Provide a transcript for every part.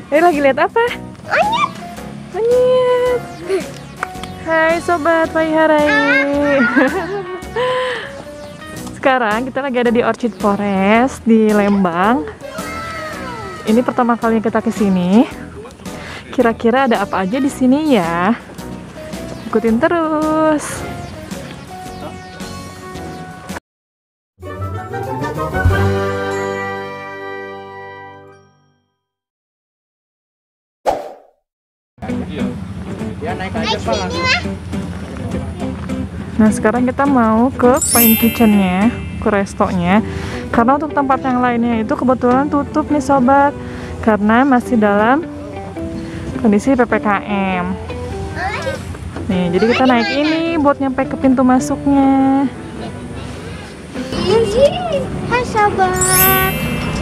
Lagi lihat apa? Monyet. Monyet. Hai sobat pagi hari. Sekarang kita lagi ada di Orchid Forest di Lembang. Ini pertama kali kita ke sini. Kira-kira ada apa aja di sini ya? Ikutin terus. Nah sekarang kita mau ke Pine Kitchen-nya, ke restonya. Karena untuk tempat yang lainnya itu kebetulan tutup nih sobat, karena masih dalam kondisi PPKM. Nih, jadi kita naik ini buat nyampe ke pintu masuknya. Hai sobat.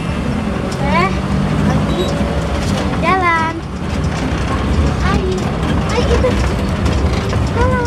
Lagi jalan. Hai itu. Halo.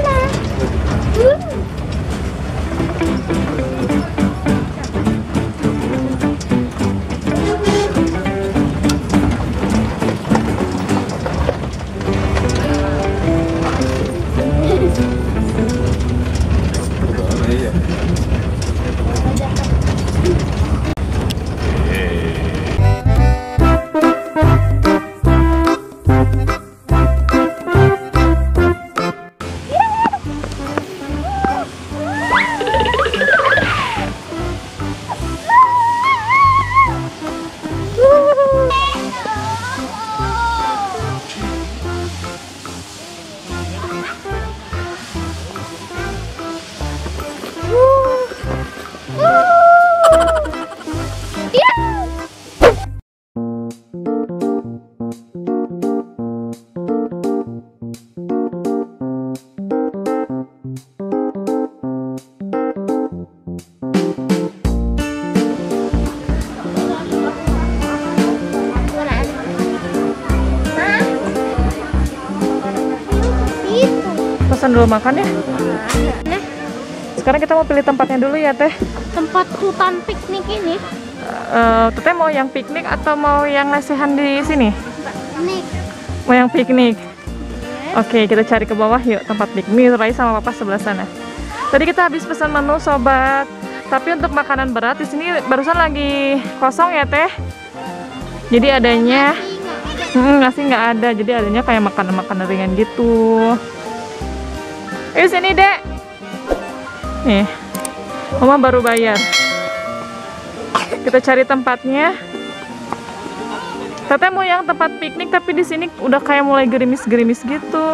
Pesan dulu makan ya. Sekarang kita mau pilih tempatnya dulu ya teh. Tempat hutan piknik ini. Teteh mau yang piknik atau mau yang lesehan di sini? Piknik. Mau yang piknik. Oke, kita cari ke bawah yuk tempat piknik. Rai sama papa sebelah sana. Tadi kita habis pesan menu sobat. Tapi untuk makanan berat di sini barusan lagi kosong ya teh. Jadi adanya nasi nggak ada. Jadi adanya kayak makanan-makanan ringan gitu. Ayo sini dek. Nih, mama baru bayar. Kita cari tempatnya. Teteh mau yang tempat piknik tapi di sini udah kayak mulai gerimis-gerimis gitu.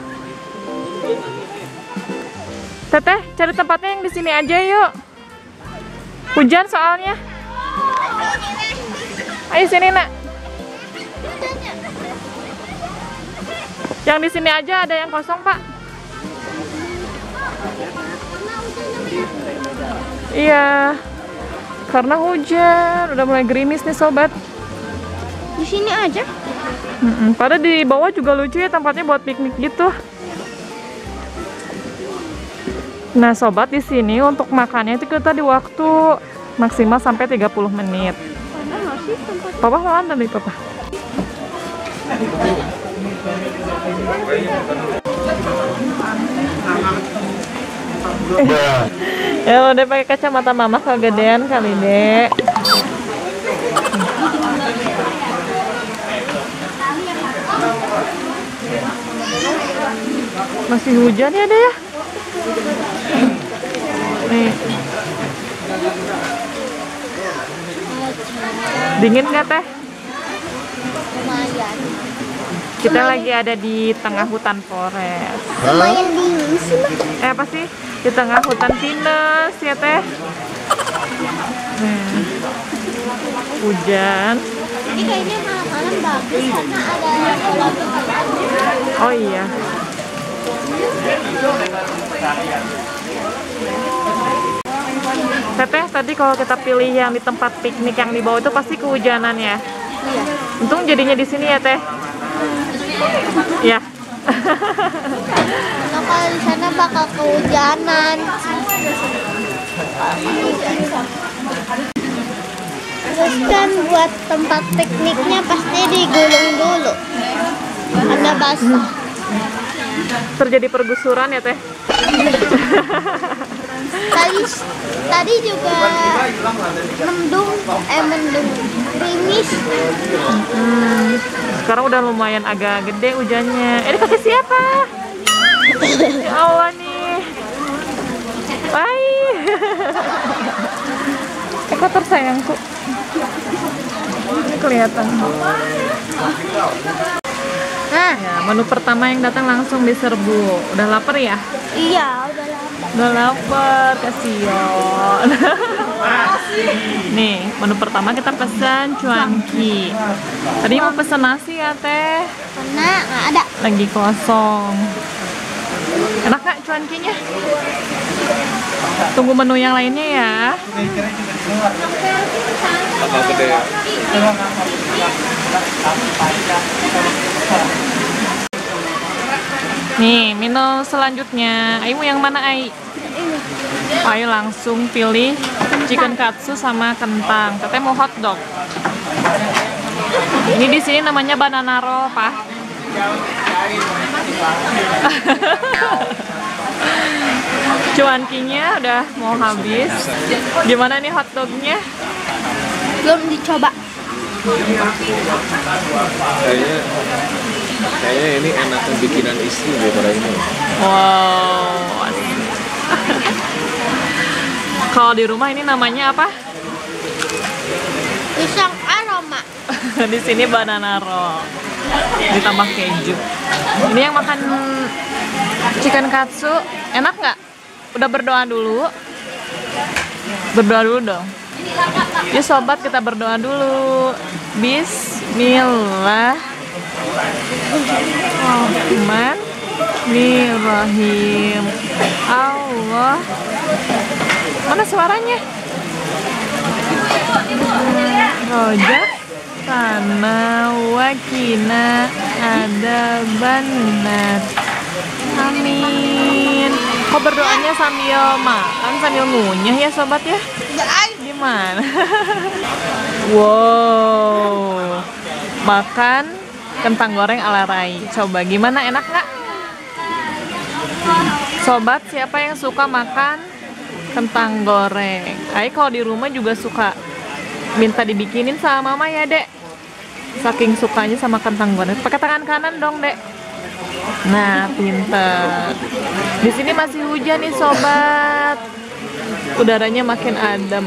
Teteh cari tempatnya yang di sini aja yuk. Hujan soalnya. Ayo sini nak. Yang di sini aja ada yang kosong pak. Iya, karena hujan, udah mulai gerimis nih sobat. Di sini aja. Padahal di bawah juga lucu ya tempatnya buat piknik gitu. Nah sobat, di sini untuk makannya itu kita di waktu maksimal sampai 30 menit. Papa mau antar nih papa. Ya udah pakai kacamata mama kegedean kali dek. Masih hujan ya deh ya. Nih. Dingin nggak teh? Lumayan. Kita lagi ada di tengah hutan forest. Lumayan dingin sih. Apa sih? Di tengah hutan pinus ya teh. Hujan. Ini kayaknya malam-malam bagus karena ada Oh iya. Teteh tadi kalau kita pilih yang di tempat piknik yang di bawah itu pasti kehujanan ya. Iya. Untung jadinya di sini ya teh. Ya. Karena kalau di sana bakal kehujanan. Terus kan buat tempat pikniknya pasti digulung dulu. Ada basah. Terjadi pergusuran ya teh. Tadi juga mendung gerimis. Sekarang udah lumayan agak gede hujannya. Ini kaki siapa? Ya Allah nih. Bye. Kotor sayangku. Ini kelihatan. Nah, Ya, menu pertama yang datang langsung diserbu. Udah lapar ya? iya udah lama. Udah lapar, kasihan. Nih, menu pertama kita pesan cuanki. Tadi mau pesan nasi ya teh, Karena nggak ada. lagi kosong. Enak nggak cuankinya? Tunggu menu yang lainnya ya. Nih, menu selanjutnya. Ayu mau yang mana, Ai? Ayo langsung pilih chicken katsu sama kentang. Teteh mau hotdog. Ini di sini namanya banana roll, Pak. Cuankinya udah mau habis. Gimana nih hotdognya? Belum dicoba. Kayaknya ini enakan bikinan istri daripada ini. Wow. Asik. Kalau di rumah ini namanya apa? Pisang aroma. Di sini banana roll ditambah keju. Ini yang makan chicken katsu enak nggak? Udah berdoa dulu? Berdoa dulu dong. Yuk sobat, kita berdoa dulu. Bismillahirrahmanirrahim. Allah. Mana suaranya? Rojak tanah wakina ada benar. Amin. Kok berdoanya sambil makan, sambil ngunyah ya sobat ya? Gimana? Wow. Makan kentang goreng ala Rai. Coba gimana, enak nggak? Sobat, siapa yang suka makan kentang goreng? Ai kalau di rumah juga suka minta dibikinin sama mama ya, Dek. Saking sukanya sama kentang goreng. Pakai tangan kanan dong, Dek. Nah, pinter. Di sini masih hujan nih, sobat. Udaranya makin adem.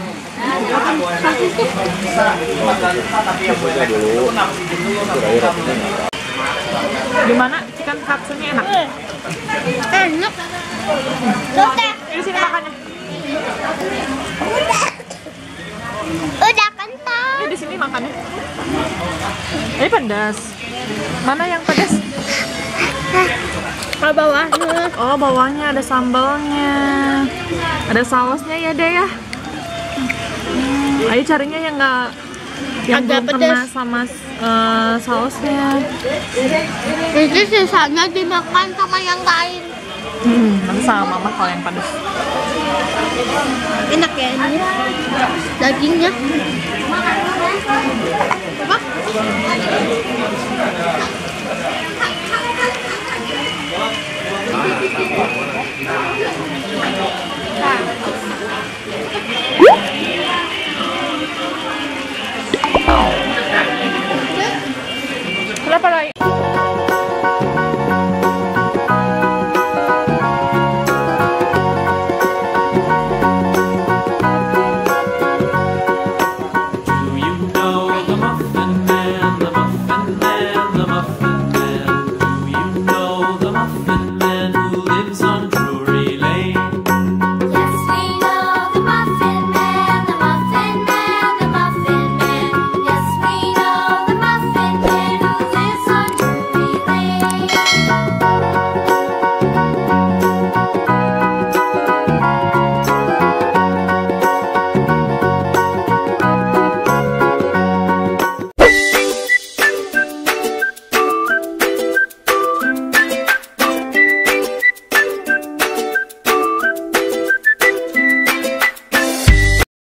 Gimana? Chicken katsunya enak? Enak. Udah. Di sini makannya. Udah kentang. Di sini makannya. Ini pedas. Mana yang pedas? Kalau bawahnya. Oh, bawahnya ada sambalnya. Ada sausnya ya, Dek ya. Ayo carinya yang nggak, yang Agak belum kena pedas. sama sausnya. Jadi sisanya dimakan sama yang lain. Nanti sama mama kalau yang pedas. Enak ya ini. Dagingnya. Apa?